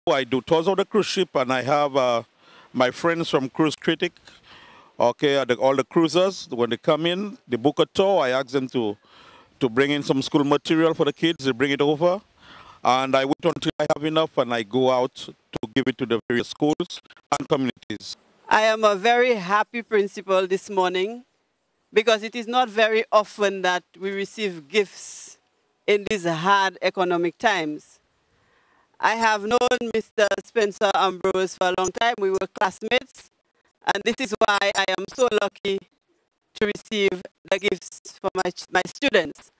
I do tours of the cruise ship, and I have my friends from Cruise Critic. Okay, all the cruisers, when they come in, they book a tour. I ask them to bring in some school material for the kids. They bring it over, and I wait until I have enough, and I go out to give it to the various schools and communities. I am a very happy principal this morning because it is not very often that we receive gifts in these hard economic times. I have known Mr. Spencer Ambrose for a long time. We were classmates, and this is why I am so lucky to receive the gifts for my students.